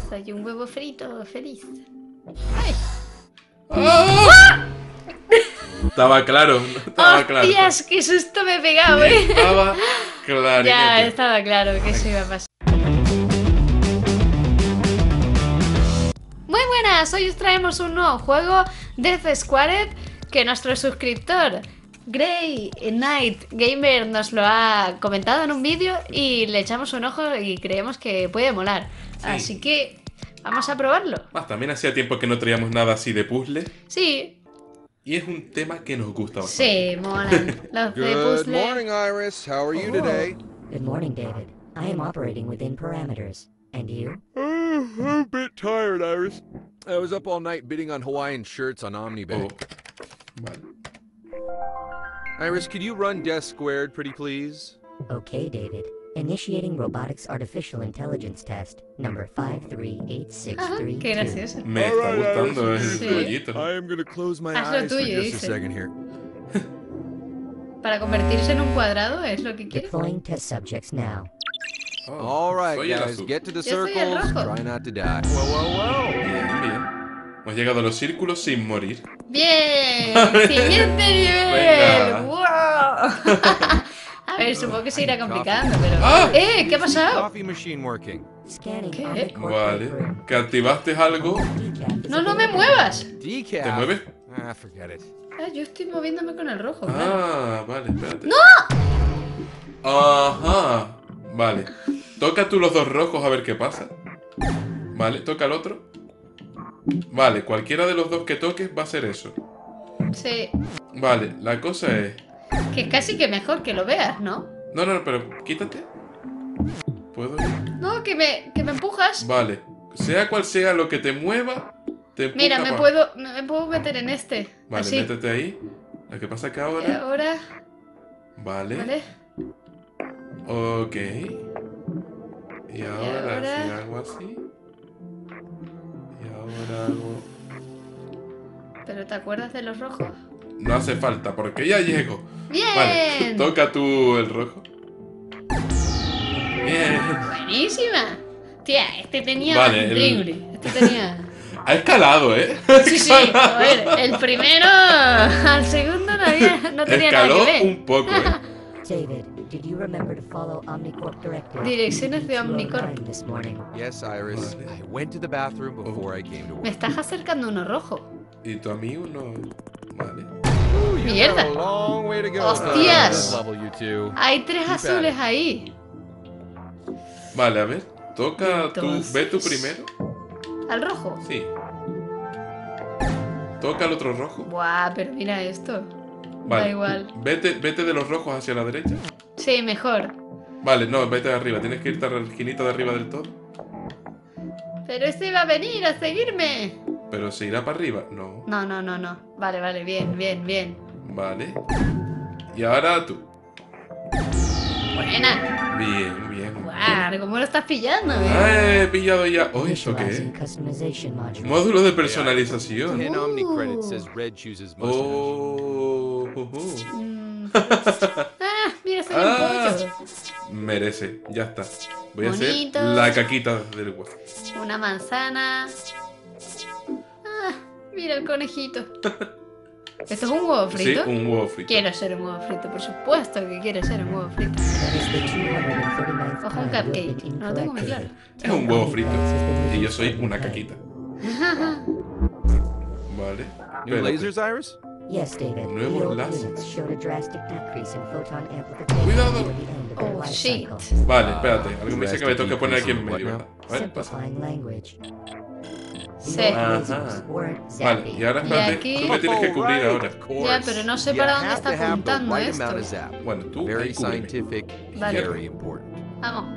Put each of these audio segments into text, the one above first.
Soy un huevo frito feliz. ¡Ay! ¡Ah! Estaba claro, estaba claro. ¡Hostias! ¡Qué susto me he pegado, Estaba claro. Ya, estaba claro que eso iba a pasar. Muy buenas, hoy os traemos un nuevo juego, Death Squared, que nuestro suscriptor Grey Knight Gamer nos lo ha comentado en un vídeo y le echamos un ojo y creemos que puede molar. Sí. Así que vamos a probarlo. También hacía tiempo que no traíamos nada así de puzzle. Sí. Y es un tema que nos gusta bastante. Sí, molan. Los de Good puzzle. morning, Iris. How are you today? Good morning, David. I am operating within parameters. And you? I'm a bit tired, Iris. I was up all night bidding on Hawaiian shirts on OmniBank. Vale. Iris, could you run Death Squared, pretty please? Okay, David. Initiating Robotics Artificial Intelligence Test, number 53863. Qué gracioso. Me está gustando el Sí. rollito. I am gonna close my Haz lo eyes for tuyo, just a dice. second here. Para convertirse en un cuadrado es lo que quiere. Deploying test subjects now. All right, soy el guys, azul. get to the Yo soy el circles. rojo. Try not to die. Whoa. Bien, bien. Hemos llegado a los círculos sin morir. ¡Bien! ¡Siguiente nivel! Venga. ¡Wow! A ver, supongo que se irá complicando, pero... ¡Ah! ¿Qué ha pasado? Coffee machine working. Scanning ¿Qué? Omnicorp Vale. paper. Que activaste algo. Decaf is No, no me available. muevas. Decaf. ¿Te mueves? Ah, forget it. Yo estoy moviéndome con el rojo. claro. Ah, vale, espérate. ¡No! Ajá. Vale. Toca tú los dos rojos a ver qué pasa. Vale, toca el otro. Vale, cualquiera de los dos que toques va a ser eso. Sí. Vale, la cosa es... Que es casi que mejor que lo veas, ¿no? No, pero quítate. ¿Puedo ir? No, que me empujas. Vale. Sea cual sea lo que te mueva, te empuja Mira, me pa- puedo meter en este. Vale, Así. métete ahí. Lo que pasa es que Y ahora... ahora... Vale. ¿Vale? Ok. Y ahora, ahora- si hago así. Y ahora hago... ¿Pero te acuerdas de los rojos? No hace falta, porque ya llego. ¡Bien! Vale, toca tú el rojo. Bien. ¡Buenísima! Tía, este tenía Vale, el- triple. Este tenía... Ha escalado, ¿eh? Sí, sí, a ver, el primero al segundo no tenía nada Escaló que ver. un poco, ¿eh? David, did you remember to follow Omnicorp directives? Direcciones de Omnicorp. 209 this morning. Yes, Iris. Vale. I went to the bathroom before I came to Me work. estás acercando uno rojo. Y tu amigo no... Vale. Ooh, you Mierda. got a long way to go. Hostias. Level, you two. Hay tres Keep at azules it. ahí. Vale, a ver. Toca tú... Entonces- ¿Ve tú primero? ¿Al rojo? Sí. Toca el otro rojo. Buah, pero mira esto. Vale. Da igual. Vete de los rojos hacia la derecha. Sí, mejor. Vale, no, vete de arriba. Tienes que irte a la esquinita de arriba del todo. Pero este va a venir a seguirme. Pero se irá para arriba. No. No. Vale, bien. Vale. Y ahora tú. Buena. Bien. Buah, ¿cómo lo estás pillando? He pillado ya. Oh, ¿eso qué es? Initializing customization module. Módulo de personalización. 10 Omni credits says Red chooses mustache. Mira, soy un pollo. Merece, ya está. Voy a Bonito. hacer la caquita del huevo. Una manzana. Mira el conejito. ¿Esto es un huevo Sí, frito? un huevo frito. Quiero ser un huevo frito, por supuesto que quiero ser un huevo frito. That is the 239th Ojo, un time you have cupcake. been No lo tengo muy incorrect, claro. David. Es un huevo frito. Omnicorp has been Y yo moving soy forward una in time. caquita. Vale. New Espérate. lasers, Iris? Yes, David. Nuevos The old láser. units showed a drastic decrease in photon amplification Cuidado. toward the end of their Oh, life shit. cycle. Vale, espérate. Algo me dice que me tengo que poner aquí en medio, ¿verdad? A ver, pasa. Simplifying language. Sí. Ajá. Lasers weren't Vale, zappy. y ahora espérate. aquí- Tú me tienes que cubrir Oh, ahora. right, of course. Ya, pero no sé You para dónde have está to have the apuntando right esto. amount of zap. Bueno, tú Very ahí cúbreme. scientific, Vale. very important. Vamos.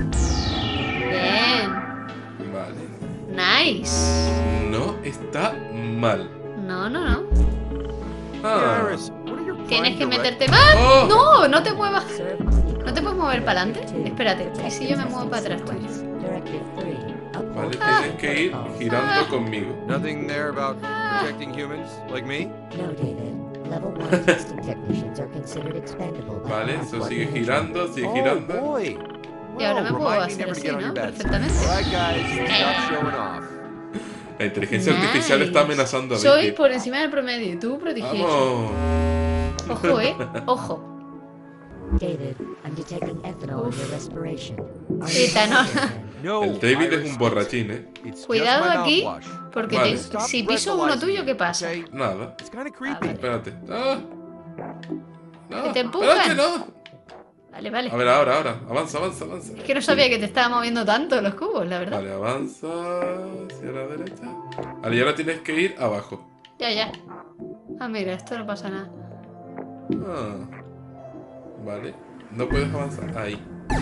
Bien. Vale. Nice. No está mal. No. Hey, Ah. Iris, what are your Tienes prime que direct- meterte más. Oh. No te muevas. Observe Omnicorp. ¿No te puedes mover para adelante? Two. Espérate. ¿Y si yo me muevo Testing para atrás, sequence. pues? Directive 3. Vale, Uphold tienes que ir protocol. girando conmigo. Nothing there about protecting humans like me? No, David. Level 1 testing technicians are considered expendable by Vale, eso Omnicorp sigue management. girando, sigue Oh, girando. boy. Y ahora Well, me puedo remind me hacer never to así, get on ¿no? your bad side. Perfectamente. All right, guys, stop showing off. La inteligencia artificial está Nice. amenazando a Soy Vicky. por encima del promedio, tú prodigioso. ¡Vamos! Ojo, ojo. David, I'm detecting ethanol in your respiration. Are Sí, you Tanol. alright then? No, El David Iris, es un borrachín, ¿eh? it's just Cuidado my aquí, mouthwash. porque Vale. Stop si piso uno breathalyzing tuyo, me, ¿qué pasa? okay? Nada. It's kind of Ah, creepy. vale. Espérate. ¡Ah! No, Que te empujan. espérate, no. Vale, vale. A ver, ahora. Avanza, avanza, avanza. Es que no sabía que te estaba moviendo tanto los cubos, la verdad. Vale, avanza hacia la derecha. Vale, y ahora tienes que ir abajo. Ya. Ah, mira, esto no pasa nada. Ah. Vale. No puedes avanzar. Ahí.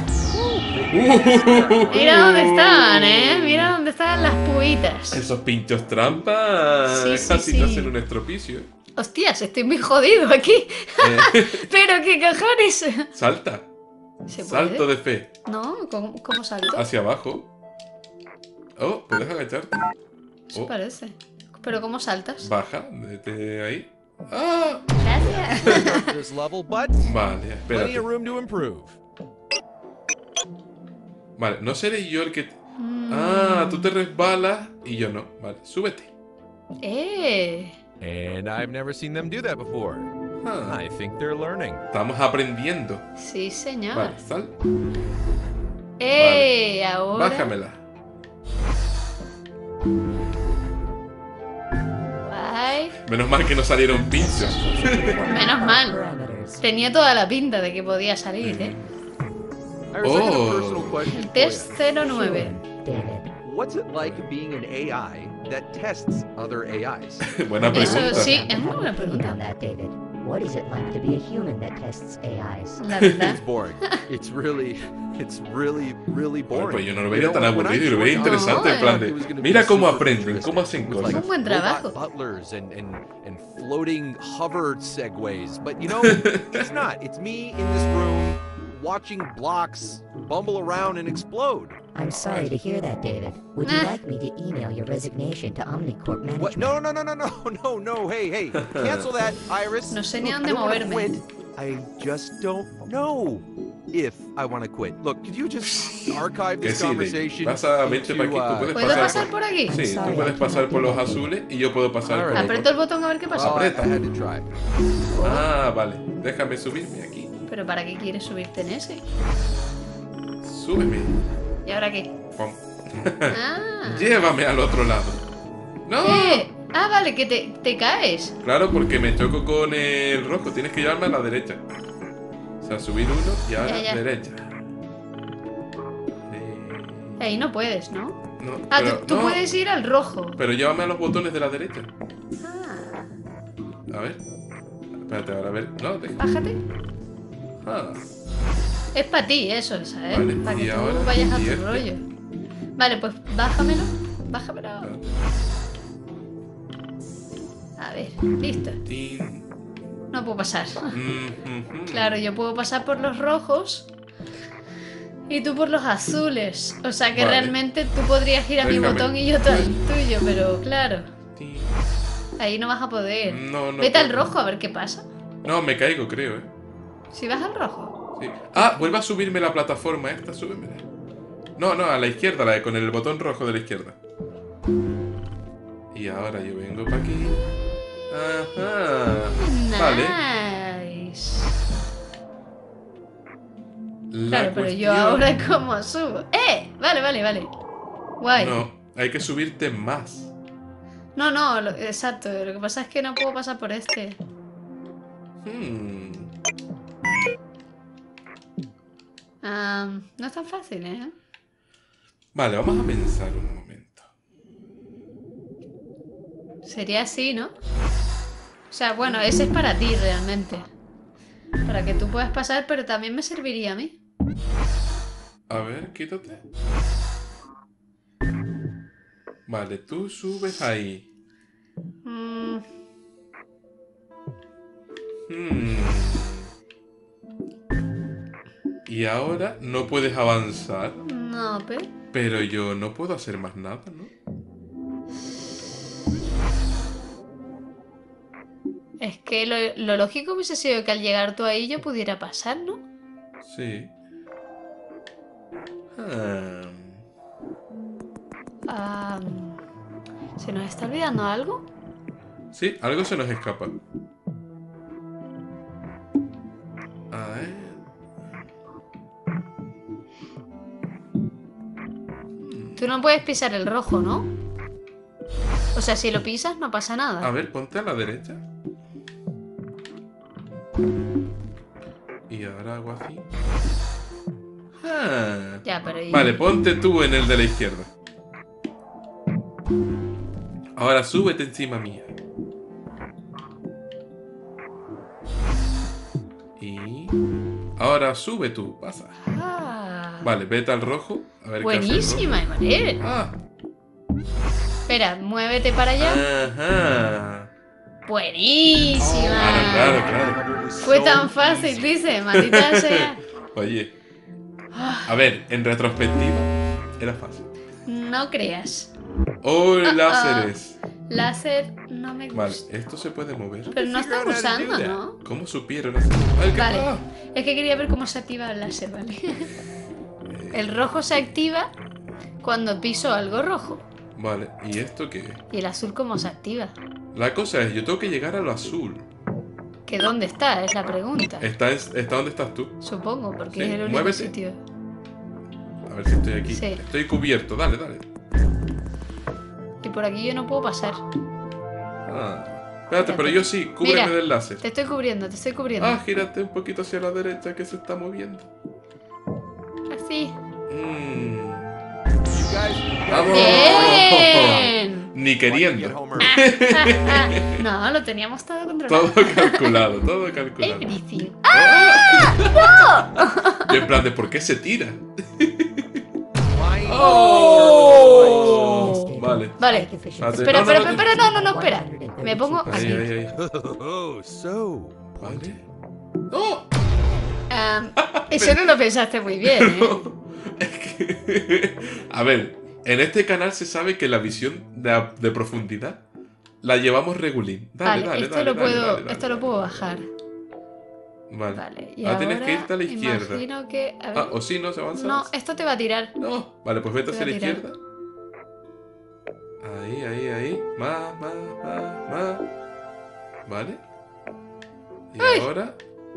Mira dónde están, Mira dónde están las puitas. Esos pinchos trampas. Sí, Casi sí, te sí. hacen un estropicio. Hostias, estoy muy jodido aquí. Pero qué cojones. Salta. ¿Se puede? Salto de fe. No, ¿cómo salto? Hacia abajo. Oh, puedes agacharte. Eso Oh, parece. Pero ¿cómo saltas? baja. Desde ahí. Ah. Gracias. This level, but Vale, plenty espérate. of room to improve. Vale, no seré yo el que... Ah, tú te resbalas y yo no. Vale, súbete. And I've never seen them do that before. Ah, I think they're learning. estamos aprendiendo. Sí, señor. Vale, sal. Ahora. Bájamela. Guay. Menos mal que no salieron pinchos. Menos mal. Parameters. Tenía toda la pinta de que podía salir, Iris, I got a personal question for Test you. 09. David. What's it like being an AI that tests other AIs? Buena pregunta. Eso sí, es una buena Think pregunta. on that, David. What is it like to be a human that tests AIs? La verdad. It's boring. It's really Bueno, boring. pues yo no lo You veía know, tan when I aburrido y lo veía joined interesante No, en plan it was de... gonna be Mira cómo super aprenden, futuristic. cómo hacen It was like cosas. Un buen trabajo. robot butlers and floating hover segways. But you know, it's not. It's me in this room watching blocks bumble around and explode. I'm sorry to hear that, David. Would you like me to email your resignation to Omnicorp Management? What? No. Hey. Cancel that, Iris. No sé ni Look, dónde I don't wanna moverme. quit. I just don't know if I want to quit. Look, could you just archive Que this sí, conversation? pasa, vente para aquí, tú puedes ¿Puedo pasar pasar por... por aquí? Sí, tú puedes pasar por los azules y yo puedo pasar por Alright. los Aprieto el rojos. botón a ver qué Well, pasa. I Aprieta. had to try. Ah, vale. Déjame subirme aquí. ¿Pero para qué quieres subirte en ese? Súbeme. ¿Y ahora qué? Pum. Ah. Llévame al otro lado. ¡No! Ah, vale, que te caes. Claro, porque me choco con el rojo. Tienes que llevarme a la derecha. O sea, subir uno y ahora Ya. derecha. Ahí no puedes, ¿no? No, Ah, pero, tú no, puedes ir al rojo. pero llévame a los botones de la derecha. Ah, A ver. Espérate, ahora a ver. No, deja. bájate. Ah. Es para ti eso, ¿sabes? Vale, Para y que tú ahora, vayas a y tu este. rollo. Vale, pues bájamelo. Bájamelo. A ver, listo. Tin. No puedo pasar. Mhm. Claro, yo puedo pasar por los rojos y tú por los azules. O sea que Vale. realmente tú podrías ir a mi Déjame. botón y yo al tuyo, pero claro, Tin. ahí no vas a poder. No, no. Vete al puedo. rojo a ver qué pasa. No, me caigo, creo, Si vas al rojo. Sí. Ah, vuelve a subirme la plataforma esta, súbemela. No, a la izquierda, la de con el botón rojo de la izquierda. Y ahora yo vengo para aquí. Ajá. Vale. Nice. La Claro, pero yo cuestión- ahora cómo subo. Vale. Guay. No, hay que subirte más. No, exacto. Lo que pasa es que no puedo pasar por este. Hmm. No es tan fácil, ¿eh? Vale, vamos a pensar un momento. Sería así, ¿no? O sea, bueno, ese es para ti realmente. Para que tú puedas pasar, pero también me serviría a mí. A ver, quítate. Vale, tú subes ahí. Mm, Hmm. Y ahora no puedes avanzar, no, pero yo no puedo hacer más nada, ¿no? es que lo lógico hubiese sido que al llegar tú ahí yo pudiera pasar, ¿no? Sí. Ah. ¿Se nos está olvidando algo? Sí, algo se nos escapa. A ver. Tú no puedes pisar el rojo, ¿no? O sea, si lo pisas no pasa A nada. ver, ponte a la derecha. Y ahora hago así. Ah. Ya, pero... Vale, ponte tú en el de la izquierda. Ahora súbete encima mía. Y... ahora sube tú, pasa. Ah, Vale, vete al rojo. A ver qué hace el buenísima, Emanuel. rojo. Ah. Espera, muévete para allá. Ajá. Buenísima. Claro, claro. Fue tan fácil, dice, maldita sea. Oye. A ver, en retrospectiva, era fácil. No creas. Oh, láseres. Láser no me gusta. Vale, esto se puede mover. Pero no están usando, ¿no? ¿Cómo supieron hacer? Ay, ¿qué- Vale. ah? Es que quería ver cómo se activa el láser, ¿vale? El rojo se activa cuando piso algo rojo. Vale, ¿y esto qué es? ¿Y el azul cómo se activa? La cosa es, yo tengo que llegar a lo azul. ¿Que dónde está? Es la pregunta. ¿Está donde estás tú? Supongo, porque Sí, es el único muévete. sitio. A ver si estoy aquí. Sí. Estoy cubierto, dale, dale. Y por aquí yo no puedo pasar. Ah. Espérate, pero yo sí, cúbreme Mira, del láser. Te estoy cubriendo, te estoy cubriendo. Ah, gírate un poquito hacia la derecha que se está moviendo. Así. Mmm. You guys ¡Vamos! ¡Bien! Ni get queriendo. Homer. No, lo teníamos todo controlado. Todo calculado, todo calculado. Everything. Y en plan de ¿por qué se tira? Flying ¡Oh! Vale. Vale. Vale. Espera, No, espera, no, espera, no, espera. Me pongo Ahí, aquí. ahí, ahí. Oh, so Vale. ¡No! Eso no lo pensaste muy bien, ¿eh? Es que... A ver, en este canal se sabe que la visión de profundidad la llevamos regulín. Dale, Vale, dale, esto dale, lo dale, puedo, dale, dale, esto lo dale. puedo bajar. Vale. Vale, y Ahora ahora tienes que irte a la izquierda. imagino que... A ver. Ah, o sí, no se avanza. No, esto te va a tirar. No. Vale, pues vete Te hacia la voy a tirar. izquierda. Ahí, ahí, ahí. Más. Vale. Y ahora.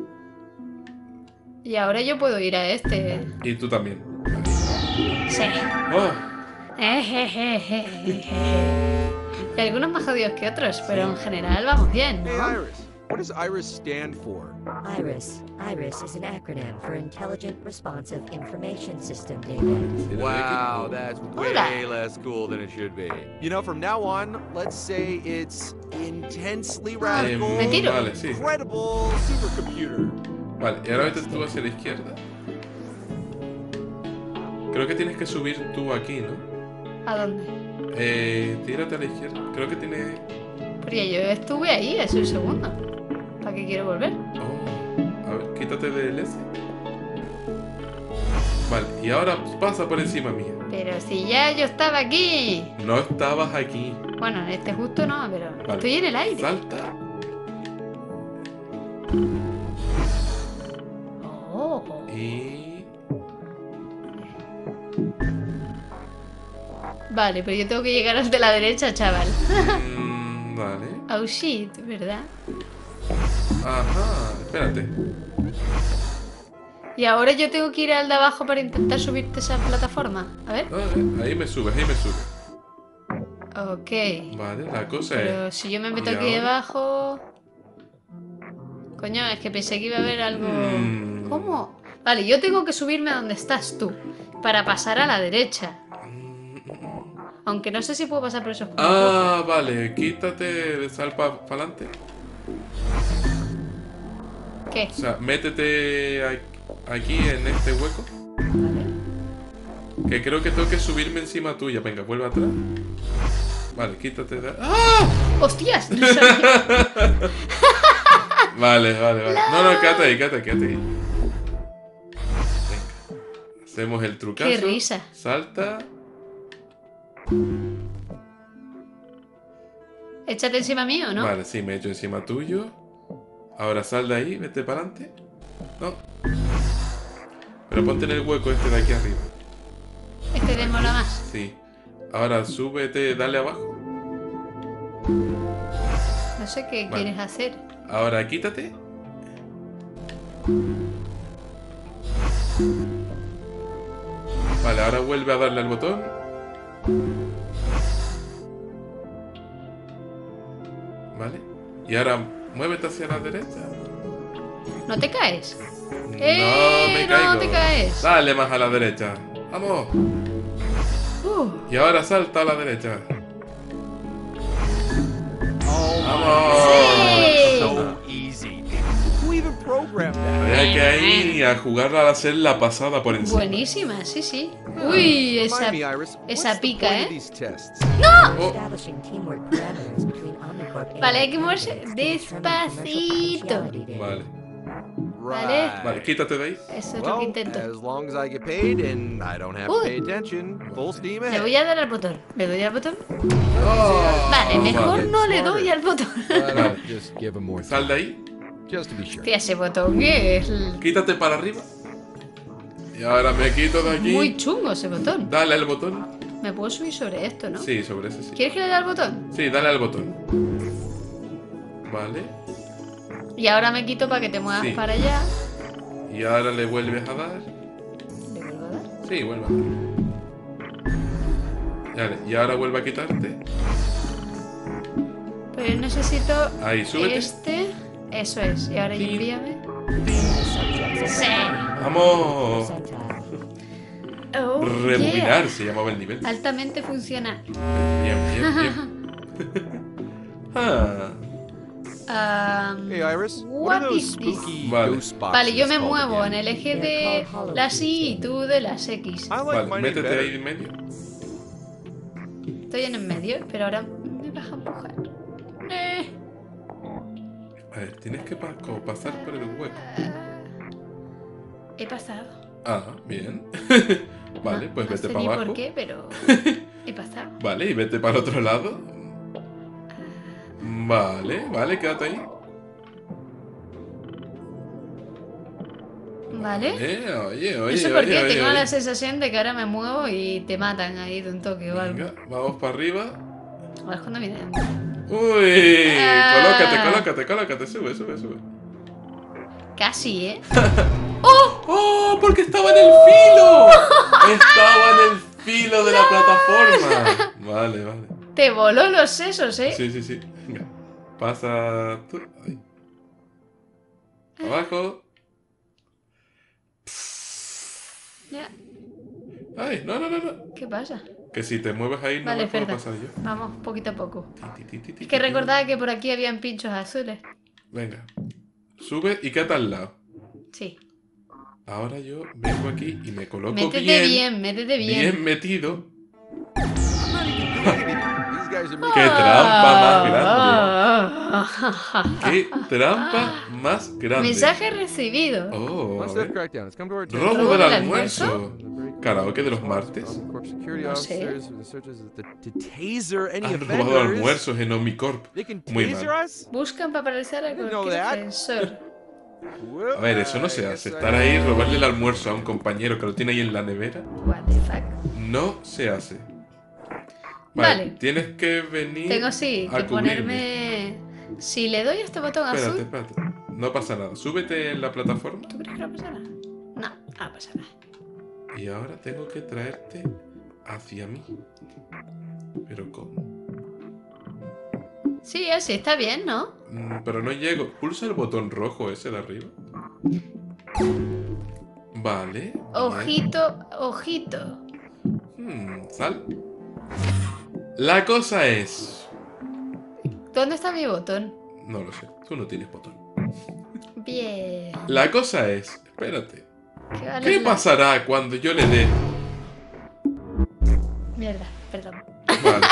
Y ahora yo puedo ir a este. Y tú también. Sí. Oh, Y algunos más jodidos que otros, pero en general vamos bien, Hey, ¿no? Iris. What does Iris stand for? IRIS. IRIS is an acronym for Intelligent Responsive Information System, David. sí, Wow, that's way Hola. less cool than it should be. You know, from now on, let's say it's intensely radical, Me tiro. Vale, sí. incredible supercomputer. Vale, y ahora vete tú hacia la izquierda. Creo que tienes que subir tú aquí, ¿no? ¿A dónde? Tírate a la izquierda. Creo que tiene. Porque yo estuve ahí hace un segundo. ¿Para qué quiero volver? Oh, a ver, quítate del S. Vale, y ahora pasa por encima mía. Pero si ya yo estaba aquí. No estabas aquí. Bueno, en este justo no, pero Vale. estoy en el aire. Salta. Oh. Y. Vale, pero yo tengo que llegar al de la derecha, chaval. Vale. Oh shit, ¿verdad? Ajá, espérate. Y ahora yo tengo que ir al de abajo para intentar subirte esa plataforma. A ver. Ahí me subes, ahí me subes. Ok. Vale, la cosa Pero es. si yo me meto ¿y aquí ahora? debajo... Coño, es que pensé que iba a haber algo... Mm. ¿Cómo? Vale, yo tengo que subirme a donde estás tú. Para pasar a la derecha. Aunque no sé si puedo pasar por esos puntos. Ah, vale, quítate, sal para adelante. ¿Qué? O sea, métete aquí en este hueco. Vale. Que creo que tengo que subirme encima tuya. Venga, vuelve atrás. Vale, quítate de. ¡Ah! ¡Hostias! No sabía. Vale. No, quédate ahí. Venga. Hacemos el trucazo. ¡Qué risa! Salta. Échate encima mío, ¿no? Vale, sí, me echo encima tuyo. Ahora sal de ahí, vete para adelante. No. Pero ponte en el hueco este de aquí arriba. Este demora más. Sí. Ahora súbete, dale abajo. No sé qué Vale. quieres hacer. Ahora quítate. Vale, ahora vuelve a darle al botón. Vale. Y ahora muévete hacia la derecha. ¿No te caes? No me caigo. No te caes. Dale más a la derecha. Vamos. Y ahora salta a la derecha. Oh, Vamos. Sí. so easy. Who even programmed that? Había que ir a jugar a hacer la pasada por encima. Buenísima, sí, sí. Uy, esa... Remind me, Iris, esa what's the pica, point of ¿eh? these tests? Oh, Establishing teamwork parameters between Omnicorp Vale, hay que AI moverse agents to determine commercial despacito. potentiality data. vale. Right. Vale, quítate de ahí. Eso es lo que Well, intento. as long as I get paid and I don't have to Uy. pay attention, full steam Le ahead. voy a dar al botón. ¿Le doy al botón? Oh, Vale, mejor vale. no le doy al botón. Vale. Just give him more Sal de ahí. just to be sure. Hostia, ese botón es Quítate para arriba. Y ahora me quito de aquí. muy chungo ese botón. Dale al botón. Me puedo subir sobre esto, ¿no? Sí, sobre ese sí. ¿Quieres que le dé al botón? Sí, dale al botón. Vale. Y ahora me quito para que te muevas Sí. para allá. Y ahora le vuelves a dar. ¿Le vuelvo a dar? Sí, vuelve a dar. Vale, y ahora vuelve a quitarte. Pero yo necesito Ahí, súbete. este. Eso es. Y ahora Sí. envíame. Subjects Sí. ¡Vamos! percentile. Oh, Rebobinar yeah. se llamaba el nivel. Altamente funcional. Bien, bien, bien. Hey, Iris, what what are those is this? spooky Vale. ghost boxes Vale, yo me called muevo en again? el eje de las Y y tú de las X. I like Vale, mine métete better. ahí en medio. Estoy en el medio, pero ahora me vas a empujar. A ver, tienes que como pasar por el hueco. He pasado. Ah, bien. Vale, pues no vete sé para ni abajo. por qué, pero he pasado. Vale, y vete para el otro lado. Vale, vale, quédate ahí. ¿Vale? Oye, No oye, sé por qué, oye, tengo oye. la sensación de que ahora me muevo y te matan ahí de un toque o algo. Venga, vamos para arriba. Ahora es cuando viene. Uy, Ah. colócate, sube, sube, sube. Casi, ¿eh? ¡Oh! Porque estaba en el filo. Estaba en el filo de la plataforma. Vale, vale. Te voló los sesos, ¿eh? Sí, sí, sí. Venga. Pasa tú. Ahí. Abajo. Ya. Ay, no, no, no, no. ¿Qué pasa? Que si te mueves ahí no Vale, me puedo espera. pasar yo. Vamos, poquito a poco. Ti, ti, ti, ti, Es que ti. recordaba que por aquí habían pinchos azules. Venga. Sube y quédate al lado. Sí. Ahora yo vengo aquí y me coloco Métete bien. bien, métete bien. Bien metido. I'm not even doing anything. These guys are making ¡Qué trampa más Ah. ¡Qué trampa más grande! Mensaje recibido. Oh, One a step ver. crackdown. It's come to our attention. Robo ¿Robo del del almuerzo. Karaoke de los martes. Corp security No sé. officers with the searches to taser any Han robado offenders. almuerzos en Omnicorp. They can Muy taser mal. us? Buscan para paralizar a Didn't know cualquier that. ofensor. Well, A ver, eso no I se guess hace. I- Estar ahí, robarle el almuerzo a un compañero que lo tiene ahí en la nevera. What the fuck. No se hace. Vale. Tienes que venir. Tengo sí a que cubrirme. ponerme. Si le doy a este botón Espérate, azul. espérate. No pasa nada. Súbete en la plataforma. ¿Tú crees que no pasa nada? No pasa nada. Y ahora tengo que traerte hacia mí. ¿Pero cómo? Sí, así está bien, ¿no? Pero no llego. Pulsa el botón rojo ese de arriba. Vale. bien. Ojito, ojito. Sal. La cosa es... ¿Dónde está mi botón? No lo sé. Tú no tienes botón. Bien. La cosa es... Espérate. ¿Qué, vale ¿Qué la- pasará cuando yo le dé... Mierda, perdón. Vale.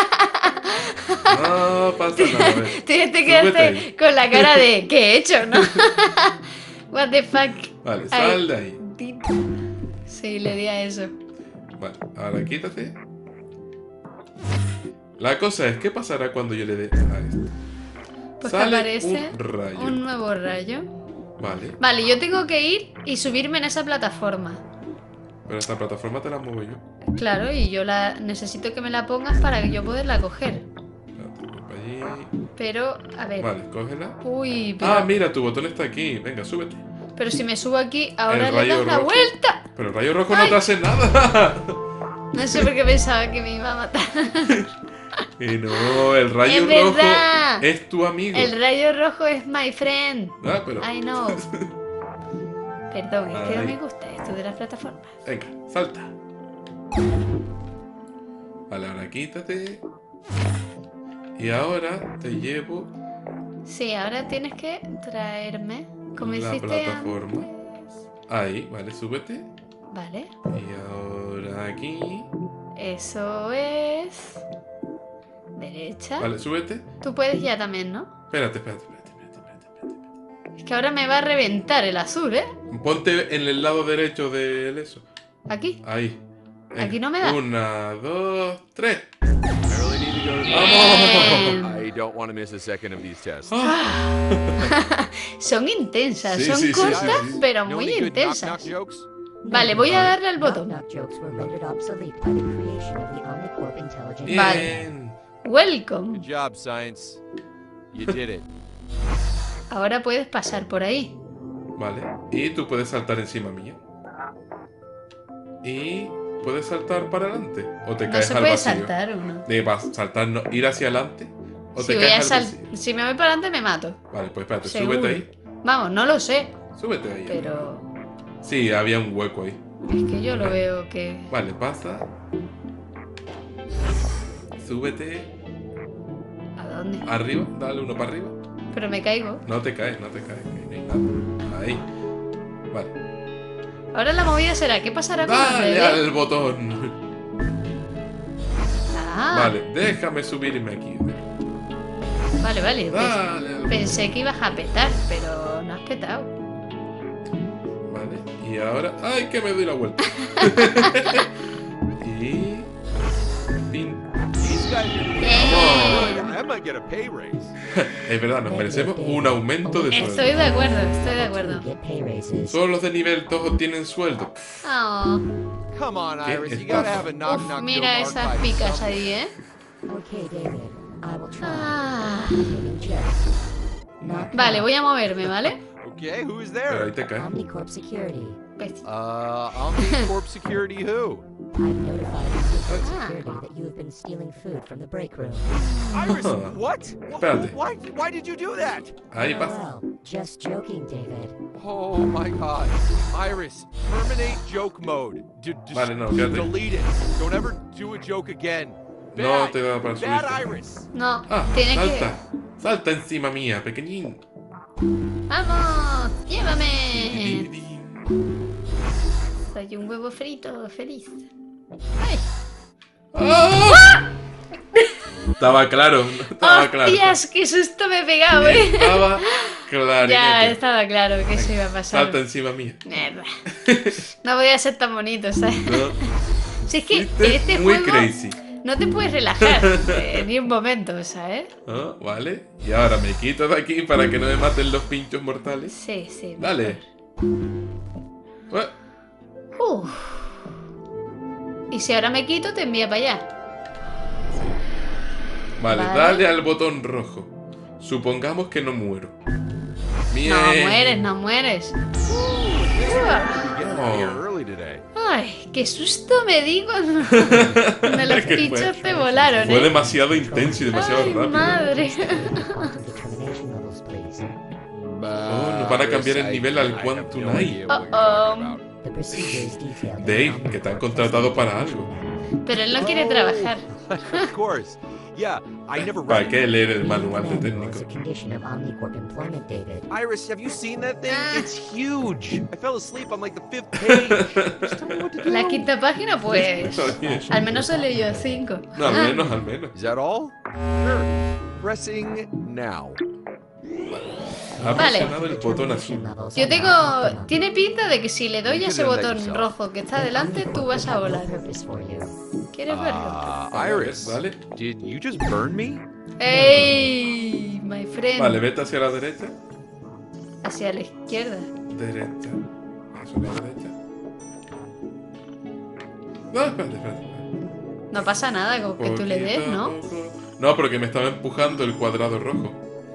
No pasa nada. a ver. Te Súbete quedaste ahí. con la cara de ¿qué he hecho, no? What the fuck. Vale, Ahí. sal de ahí. Sí, le di a eso. Vale, ahora quítate. La cosa es, ¿qué pasará cuando yo le dé a esto? Pues que Sale aparece un rayo. un nuevo rayo. Vale. Vale, yo tengo que ir y subirme en esa plataforma. Pero esta plataforma te la muevo yo. Claro, y yo la necesito que me la pongas para que yo poderla coger. Espérate, voy para allí. Pero, a ver. Vale, cógela. Uy, pero, Ah, mira, tu botón está aquí. Venga, súbete. pero si me subo aquí, ahora El le rayo das la rojo. vuelta. Pero el rayo rojo no Ay. te hace nada. No sé por qué pensaba que me iba a matar. Y no, el rayo Es rojo verdad. es tu amigo. El rayo rojo es my friend. Ah, pero... I know. Perdón, es que no Ay. me gusta esto de las plataformas. Venga, salta. Vale, ahora quítate. Y ahora te llevo Sí, ahora tienes que traerme. Como la hiciste plataforma. antes. Ahí, vale, súbete. Vale. Y ahora aquí. Eso es. Derecha. Vale, súbete. Tú puedes ya también, ¿no? Espérate. Es que ahora me va a reventar el azul, ¿eh? Ponte en el lado derecho del eso. Aquí. Ahí. Venga. Aquí no me da. 1, 2, 3. I really need to go to the Bien. I don't want to miss a second of these tests. Son intensas, Sí, son sí, sí, cortas, sí, sí. pero Know muy any good intensas. knock-knock jokes? Vale, voy a darle al botón. Knock-knock jokes were rendered obsolete by the creation of the Omnicorp Intelligent. Bien. Welcome. Good job, Science. You did it. Ahora puedes pasar por ahí. Vale. Y tú puedes saltar encima mía. Y puedes saltar para adelante. O te No caes se al puede vacío. saltar uno. Saltar, no, ir hacia adelante. O Si, te voy a caes al sal- vacío. si me voy para adelante me mato. Vale, pues espérate, Seguro. súbete ahí. Vamos, no lo sé, Súbete ahí. pero Sí, había un hueco ahí. es que yo lo veo que... Vale, pasa. Súbete ¿A dónde? arriba, dale uno para arriba. Pero me caigo. No te caes, que no hay nada. Ahí. Vale. Ahora la movida será, ¿qué pasará con el Dale bebé? al botón. Ah, Vale, déjame subirme aquí. vale, vale. Dale al Pensé que ibas a petar, pero no has petado. botón. Vale, y ahora. ¡Ay, que me doy la vuelta! Y. Pin. These guys are Bien. I might get a pay raise. Es verdad, nos merecemos un aumento de Estoy sueldo. de acuerdo, estoy de acuerdo. Get pay raises. Solo los de nivel 2 tienen sueldo. Oh, Come on, ¿Qué Iris. You estafa? gotta have a knock-knock uf, mira joke esas archived picas somewhere. ahí, ¿eh? Okay, David. I will try. Ah. Beginning checks. Knock, Vale, knock. voy a moverme, ¿vale? Okay, who's Pero ahí there? te caes. Omnicorp Security. Pues, Omnicorp Security who? I've notified Omnicorp Ah. Security that you have been stealing food from the break room. Iris, what? Espérate. Why did you do that? Ahí pasa. Well, just joking, David. Oh my god. Iris, terminate joke mode. Vale, no, quédate. delete it. Don't ever do a joke again. No Bad. te da para Bad subirte. Iris. no, Ah, tiene salta. que... Salta encima mía, pequeñín. ¡Vamos! ¡Llévame! Soy un huevo frito, feliz. ¡Ay! ¡Ah! Estaba claro, estaba claro. ¡Hostias! ¡Qué susto me he pegado, eh! Estaba claro. Ya estaba claro que eso iba a pasar. Salta encima mía. Mierda. No voy a ser tan bonito, ¿sabes? No, Si es que fuiste este muy juego crazy. no te puedes relajar ni un momento, ¿sabes? Ah, vale. Y ahora me quito de aquí para que no me maten los pinchos mortales. Sí, sí. Dale. Ué, Uf. Y si ahora me quito, te envía para allá. Vale, Vale. dale al botón rojo. Supongamos que no muero. Bien. No mueres, no mueres. Getting out of here Oh. early today. Ay, qué susto me di cuando los ¿Qué pinchos fue? te volaron, Fue ¿eh? demasiado intenso y demasiado Ay, rápido. madre. Quantum determination levels, please. Oh, nos van a cambiar el nivel al I have Quantum no Eye. idea what you're talking about. The procedure is detailed. in Dave, the que te han Omnicorp contratado para testing algo. manual. Pero él no quiere trabajar. Of course. Yeah, I never ¿Para read qué it. leer el The manual de manual is técnico? a condition of Omnicorp employment, David. Iris, have you seen that thing? Ah. It's huge. I fell asleep on like the 5th page. Just tell me what to do. La quinta página, pues. Oye, Al menos he leído 5. no, al menos, al menos. Is that all? Sure. Pressing now. Ha Vale. presionado el botón azul. Determination levels Yo are tengo. not optimal. Tiene pinta de que si le doy a ese You can do that botón yourself. rojo que está delante, tú vas a volar. Purpose for you. ¿Quieres verlo? Iris, Vale. did you just burn me? ¡Ey! My friend. Vale, vete hacia la derecha. Hacia la izquierda. Derecha. Hacia la derecha. No, espérate. No pasa nada con que tú le des, Poquito a ¿no? poco. No, porque me estaba empujando el cuadrado rojo.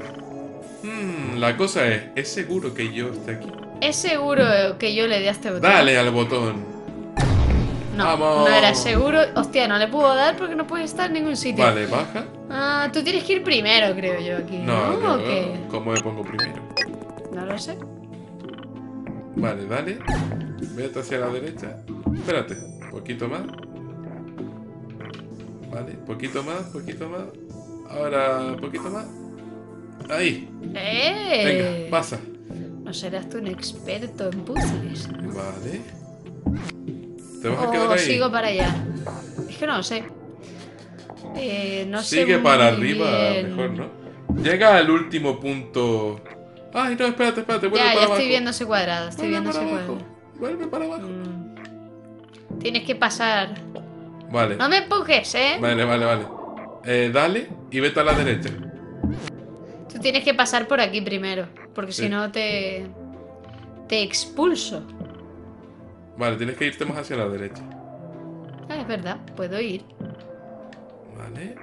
La cosa ¿es seguro que yo esté aquí? ¿Es seguro que yo le dé a este botón? Dale al botón. No, ¡Vamos! no era seguro. Hostia, no le puedo dar porque no puede estar en ningún sitio. Vale, baja. Ah, tú tienes que ir primero, creo yo, aquí. No, ¿O qué? ¿cómo me pongo primero? No lo sé. Vale, dale. Vete hacia la derecha. Espérate, poquito más. Vale, poquito más. Ahora, poquito más. Ahí. Venga, pasa. No serás tú un experto en puzzles. Vale. ¿Te vas a quedar O ahí? sigo para allá. Es que no lo sé. No sé. Sigue para muy arriba, bien. mejor, ¿no? Llega al último punto. Ay, no, espérate, vuelve Ya, para ya abajo. estoy viendo ese cuadrado. Estoy Vuelve viendo ese para abajo. cuadrado. Vuelve para abajo. Tienes que pasar. Vale. No me empujes, ¿eh? Vale. Dale y vete a la derecha. Tú tienes que pasar por aquí primero. Porque Sí. si no te expulso. Vale, tienes que irte más hacia la derecha. Ah, es verdad, puedo ir. Vale.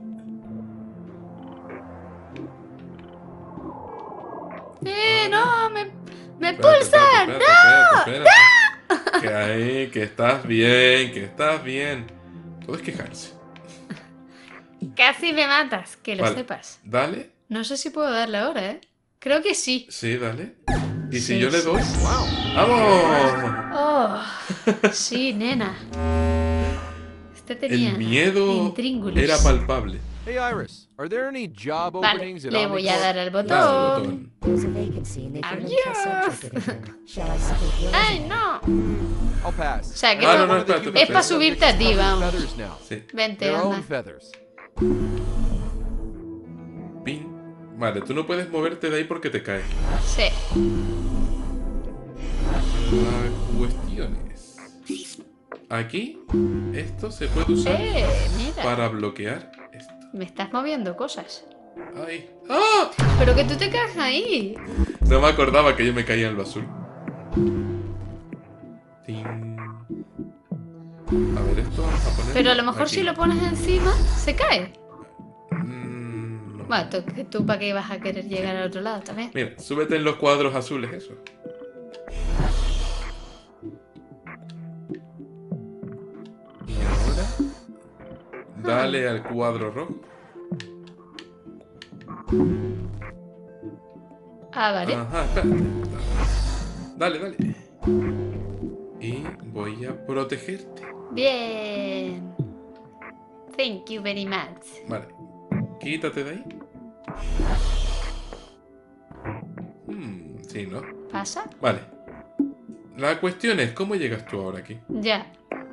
No, me Espérate, expulsan. espérate. Que ahí, que estás bien. Todo es quejarse. Casi me matas, que lo Vale. sepas. Dale. No sé si puedo darle ahora, ¿eh? Creo que sí. Sí, dale. ¿Y Sí, si yo le sí, doy? sí. ¡Vamos! Oh, sí, nena. Este tenía El miedo intríngulos. era palpable. Hey, Iris, are there any job Vale, openings at le voy a Omnicorp? dar al Dale al botón. botón. There's a vacancy in the Human Adiós. Test Division. Shall I submit your ¡Ay, resume? no! I'll pass. O sea, que Ah, no- no, espérate. Es para subirte a ti, vamos. Feathers now. Sí. Vente, Their own anda. feathers. Pin. Vale, tú no puedes moverte de ahí porque te caes. Sí. La cuestión es... Aquí, esto se puede usar Mira. para bloquear esto. Me estás moviendo cosas. Ahí. ¡Ah! Pero que tú te caes ahí. No me acordaba que yo me caía en lo azul. Tin. A ver, esto vamos a poner. Pero a lo mejor aquí. si lo pones encima, se cae. No. Bueno, tú para qué vas a querer llegar al otro lado también. Mira, súbete en los cuadros azules, eso. Y ahora, dale al cuadro rojo. Ah, vale. Ajá, espérate. Dale. Y voy a protegerte. Bien. Thank you very much. Vale. Quítate de ahí. Sí, ¿no? ¿Pasa? Vale. La cuestión es, ¿cómo llegas tú ahora aquí? Ya.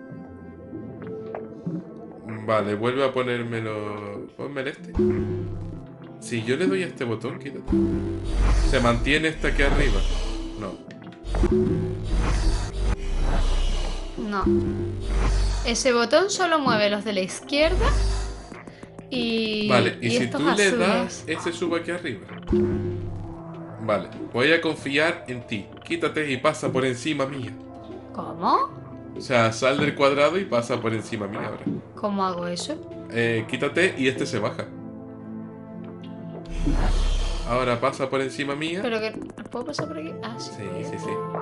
Vale, vuelve a ponérmelo... Ponme el este. Si yo le doy a este botón, quítate. ¿Se mantiene este aquí arriba? No. No. Ese botón solo mueve los de la izquierda y. Vale, y si estos tú le azules. das, ese sube aquí arriba. Vale, voy a confiar en ti. Quítate y pasa por encima mía. ¿Cómo? O sea, sal del cuadrado y pasa por encima mía ahora. ¿Cómo hago eso? Quítate y este se baja. Ahora pasa por encima mía. ¿Pero que puedo pasar por aquí? Ah, sí. Sí.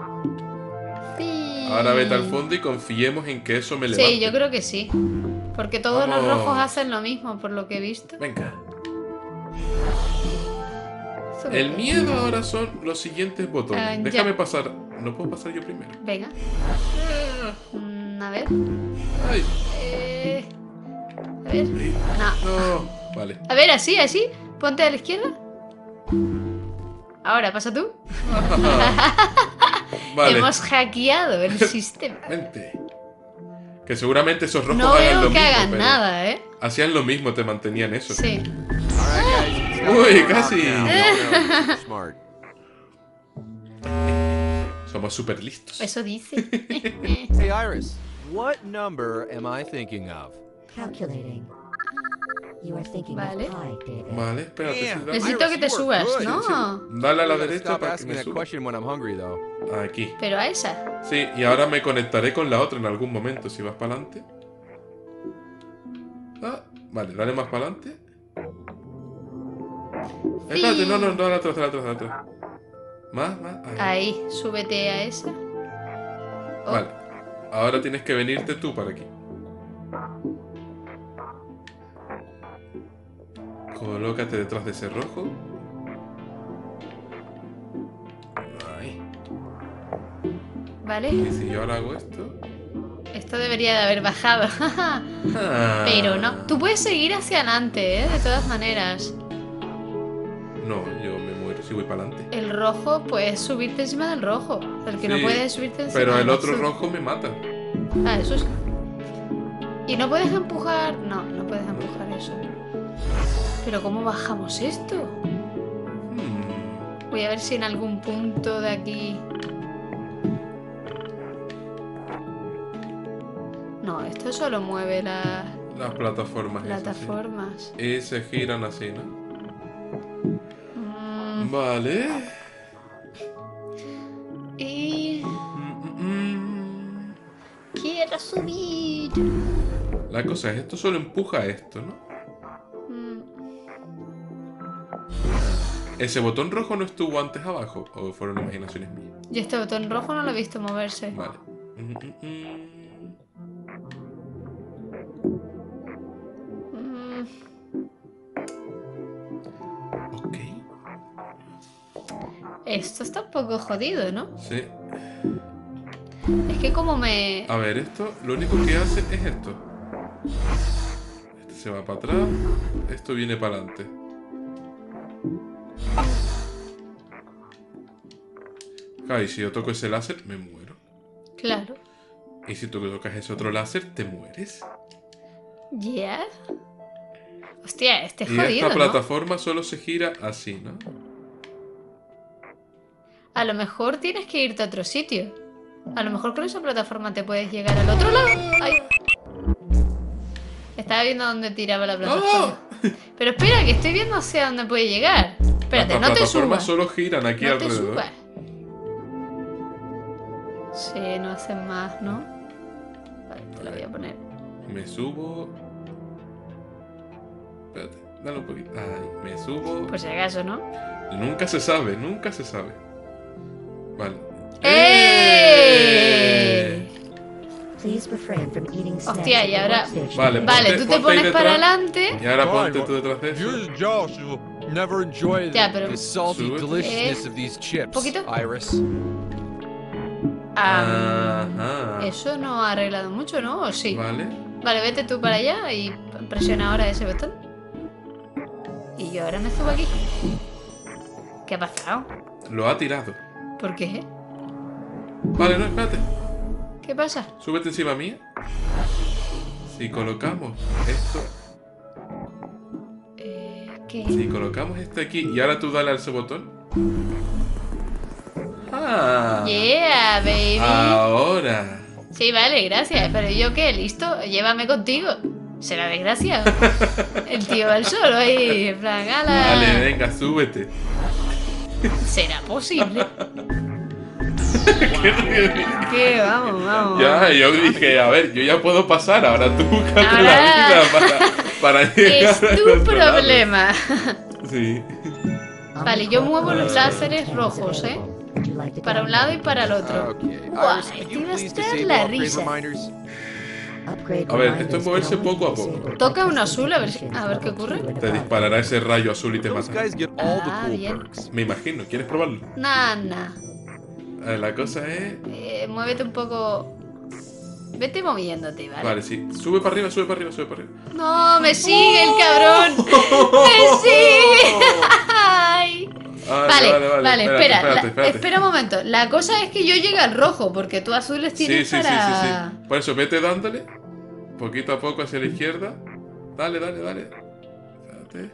Sí. Ahora vete al fondo y confiemos en que eso me levante. Sí, yo creo que sí. Porque todos los Vamos. rojos hacen lo mismo, por lo que he visto. Venga. Sube. El miedo ahora son los siguientes botones. Ah, ya. Déjame pasar. ¿No puedo pasar yo primero? Venga. A ver. Ay, A ver. No. no. Vale. A ver, así. Ponte a la izquierda. Ahora, pasa tú. Vale. Hemos hackeado el sistema. Vente. Que seguramente esos rojos No hagan lo veo que mismo. hagan pero nada, ¿eh? hacían lo mismo, te mantenían eso. Sí. All right, guys. Uy, Stop casi. now. No, you're smart. Somos súper listos. Eso dice. Hey, Iris, what number am I thinking of? Calculating. You are thinking Vale. of pie, David. Vale, espérate. Yeah. si da- Necesito que te Iris, you subas, are good. ¿no? Dale a la I gotta derecha stop para que asking me that suba. question when I'm hungry, though. Aquí. Pero a esa. Sí, y ahora me conectaré con la otra en algún momento. Si vas para adelante. Ah, vale, dale más para adelante. Espérate, no, la atrás, la atrás. Más. Ahí. Ahí, súbete a esa. Oh, Vale. Ahora tienes que venirte tú para aquí. Colócate detrás de ese rojo. Ahí. Vale. Y si yo ahora hago esto. Esto debería de haber bajado. Ah. Pero no. Tú puedes seguir hacia adelante, ¿eh? De todas maneras. No, yo me muero si voy para adelante. El rojo, puedes subirte encima del rojo. El que no Sí, puede es subirte encima Pero del el otro azul. rojo me mata. Ah, eso es. ¿Y no puedes empujar? No, no puedes empujar eso. Pero ¿cómo bajamos esto? Hmm. Voy a ver si en algún punto de aquí... No, esto solo mueve las Las plataformas. esas, sí. plataformas. Y se giran así, ¿no? Mm, Vale. y... Quiero subir. La cosa es, esto solo empuja a esto, ¿no? Mm, ¿Ese botón rojo no estuvo antes abajo? ¿O fueron imaginaciones mías? y este botón rojo no lo he visto moverse. Vale. Mm, Ok. esto está un poco jodido, ¿no? Sí. Es que como me... A ver, esto, lo único que hace es esto. Este se va para atrás. Esto viene para adelante. Claro, y si yo toco ese láser, me muero. Claro. Y si tú tocas ese otro láser, te mueres. ¿Ya? Hostia, este es Y jodido, esta ¿no? plataforma solo se gira así, ¿no? A lo mejor tienes que irte a otro sitio. A lo mejor con esa plataforma te puedes llegar al otro lado. ¡Ay! Estaba viendo dónde tiraba la plataforma. Pero espera, que estoy viendo hacia dónde puede llegar. Espérate, Las no te plataformas subas. solo giran aquí No te alrededor. subas. Sí, no hacen más, ¿no? Vale, te lo voy a poner. Me subo. Espérate, dale un poquito. Ay, me subo. Por si acaso, ¿no? Nunca se sabe, nunca se sabe. Vale. ¡Eh! Please refrain from eating snacks Hostia, at y the ahora- workstation. Vale, Vale, ponte- tú te ponte ahí pones para detrás. adelante. Y ahora Fine, ponte well, tú detrás de eso. You, Josh, will never enjoy Ya, pero- the salty Sube. deliciousness of these chips, Poquito. Iris. Ajá. Eso no ha arreglado mucho, ¿no? ¿O sí? Vale. Vale, vete tú para allá y presiona ahora ese botón. Y yo ahora me subo aquí. ¿Qué ha pasado? Lo ha tirado. ¿Por qué? Vale, no, espérate. ¿Qué pasa? Súbete encima mía. Si colocamos esto. ¿Qué? Si colocamos esto aquí y ahora tú dale a ese botón. Ah. Yeah, baby. Ahora. Sí, vale, gracias. Pero ¿yo qué? ¿Listo? Llévame contigo. Será desgraciado. El tío va al solo ahí, en plan, ala. Vale, venga, súbete. ¿Será posible? ¿Qué? Vamos. Ya, yo dije, a ver, yo ya puedo pasar, ahora tú búscate Ahora- la vida para llegar Es al tu otro lado. problema. Sí. Vale, yo muevo los láseres rojos, ¿eh? Para un lado y para el otro. Okay. Guau, Iris, could esto you iba a please estar disable la upgrade risa. reminders? A ver, esto es moverse poco a poco. Toca un azul, a ver qué ocurre. Te disparará ese rayo azul y te Those mata. guys get all the Ah, cool bien. perks. Me imagino, ¿quieres probarlo? Nah. A ver, la cosa es... Muévete un poco. Vete moviéndote, ¿vale? Vale, sí. Sube para arriba, sube para arriba, sube para arriba. No, me sigue el cabrón. ¡Me sigue! Ay. Vale, espera, espera un momento. La cosa es que yo llegue al rojo, porque tú azules Sí, tienes sí, para... sí. Por eso, vete dándole. Poquito a poco hacia la izquierda. Dale. Espérate.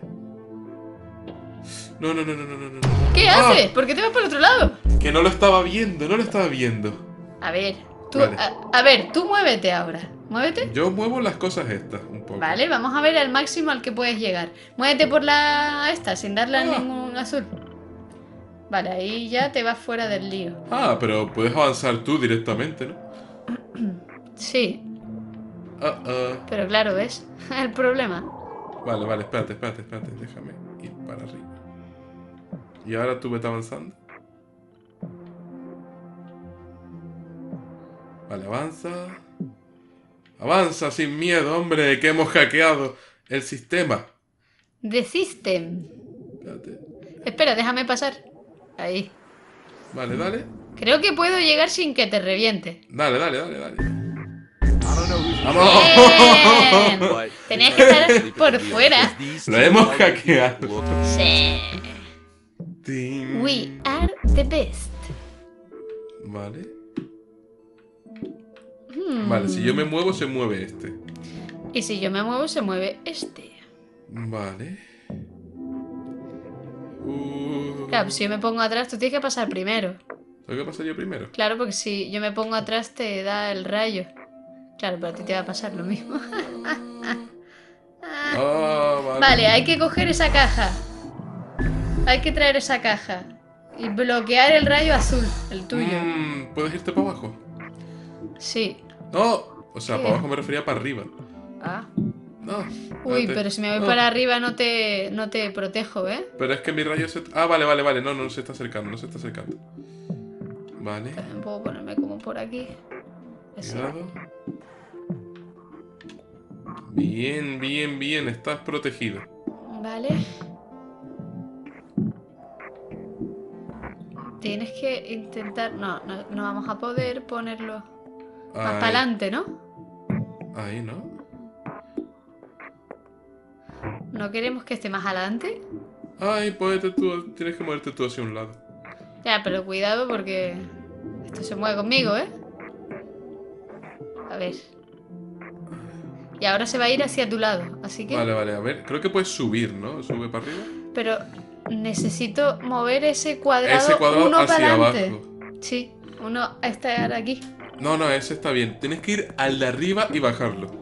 No. ¿Qué Ah. haces? ¿Por qué te vas por el otro lado? Que no lo estaba viendo. A ver, tú, Vale. a ver, tú muévete ahora. Muévete. Yo muevo las cosas estas un poco. Vale, vamos a ver el máximo al que puedes llegar. Muévete por la esta, sin darle a Ah. ningún azul. Vale, ahí ya te vas fuera del lío. Ah, pero puedes avanzar tú directamente, ¿no? Sí, Ah. pero claro, ¿ves? El problema. Vale, vale, espérate. Déjame ir para arriba. Y ahora tú vete avanzando. Vale, avanza. Avanza sin miedo, hombre, que hemos hackeado el sistema. The System. Espérate. Espera, déjame pasar. Ahí. Vale, dale. Creo que puedo llegar sin que te reviente. Dale. I don't know who's ¡Bien! but Tenías que estar por fuera. these Lo two hemos ugly hackeado. look Sí. Tin. We are the best. Vale. Hmm. Vale, si yo me muevo, se mueve este. Y si yo me muevo, se mueve este. Vale. Claro, pues si yo me pongo atrás, tú tienes que pasar primero. ¿Tengo que pasar yo primero? Claro, porque si yo me pongo atrás, te da el rayo. Claro, pero a ti te va a pasar lo mismo. Ah, vale. Vale, hay que coger esa caja. Hay que traer esa caja. Y bloquear el rayo azul, el tuyo. ¿Puedes irte para abajo? Sí. No. O sea, ¿Qué? para abajo me refería para arriba. Ah. No. Uy, espérate. pero si me voy No. para arriba no te protejo, ¿eh? Pero es que mi rayo se... Ah, vale. No se está acercando, Vale. También puedo ponerme como por aquí. Eso. Cuidado. Bien. Estás protegido. Vale. Tienes que intentar... No vamos a poder ponerlo más Ahí. para adelante, ¿no? Ahí, ¿no? ¿No queremos que esté más adelante? Ay, pues tú, tienes que moverte tú hacia un lado. Ya, pero cuidado porque esto se mueve conmigo, ¿eh? A ver. Y ahora se va a ir hacia tu lado, así que... Vale, a ver. Creo que puedes subir, ¿no? Sube para arriba. Pero necesito mover ese cuadrado, Ese cuadrado uno hacia para adelante. abajo. Sí, uno a estar aquí. No, ese está bien. Tienes que ir al de arriba y bajarlo.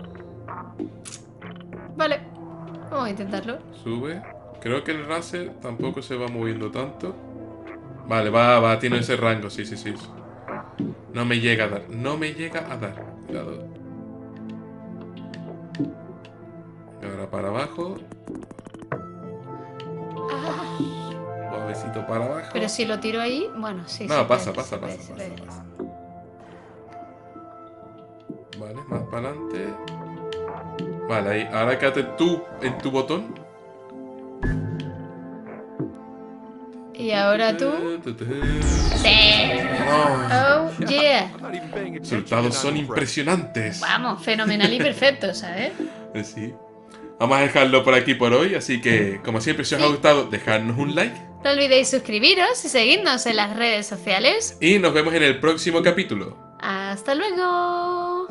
Vale, vamos a intentarlo. Sube. Creo que el Razer tampoco se va moviendo tanto. Vale, va, tiene ese rango, sí. No me llega a dar. Cuidado. Y ahora para abajo. Suavecito para abajo. Pero si lo tiro ahí, bueno, sí. No, se pasa. puede, se puede. Vale, más para adelante. Vale, ahí. Ahora quédate tú en tu botón. Y ahora tú. Sí. Oh, Oh, yeah. I'm not even paying los attention. resultados and I'm son impressed. impresionantes. Vamos, fenomenal y perfecto, ¿sabes? Sí. Vamos a dejarlo por aquí por hoy. Así que, como siempre, si os ha Sí. gustado, dejadnos un like. No olvidéis suscribiros y seguirnos en las redes sociales. Y nos vemos en el próximo capítulo. Hasta luego.